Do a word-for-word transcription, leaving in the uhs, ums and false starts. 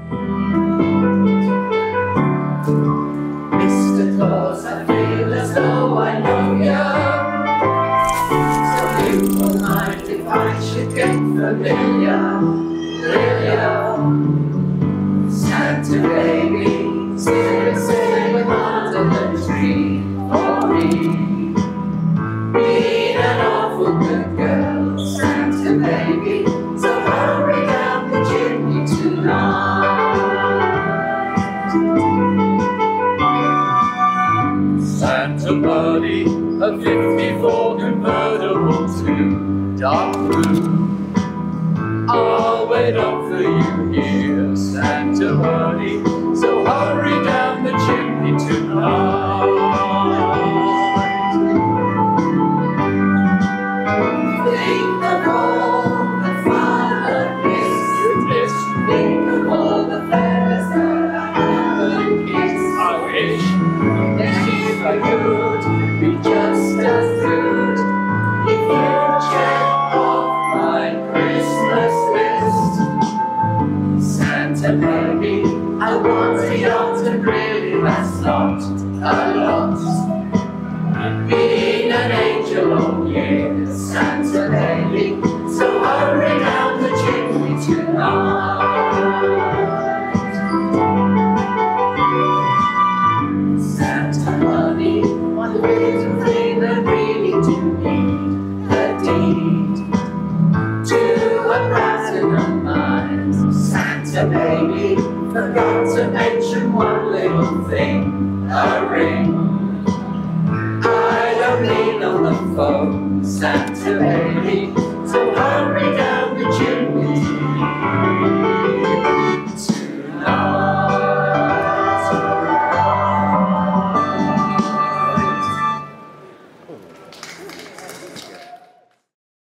Mister Claus, I feel as though I know ya. So you won't mind if I should get familiar, familiar. Santa baby, still sitting under the tree for me. Being an awful good girl, Santa baby, so hurry down the chimney tonight. Santa buddy, a fifty-four convertible to dark blue. I'll wait up for you here, Santa buddy, so hurry down the chimney tonight. Think of all the fun I've missed, missed. Think of all the feathers that I haven't kissed. I wish that if I could be just as good, if you check off my Christmas list. Santa baby, I want a yacht, and really that's not a lot. Being an angel all year, Santa baby, so hurry down the chimney tonight. Santa money, one little thing that really do need the deed to a platinum mine. Santa baby, forgot to mention one little thing, a ring. I don't lean on the phone, Santa baby,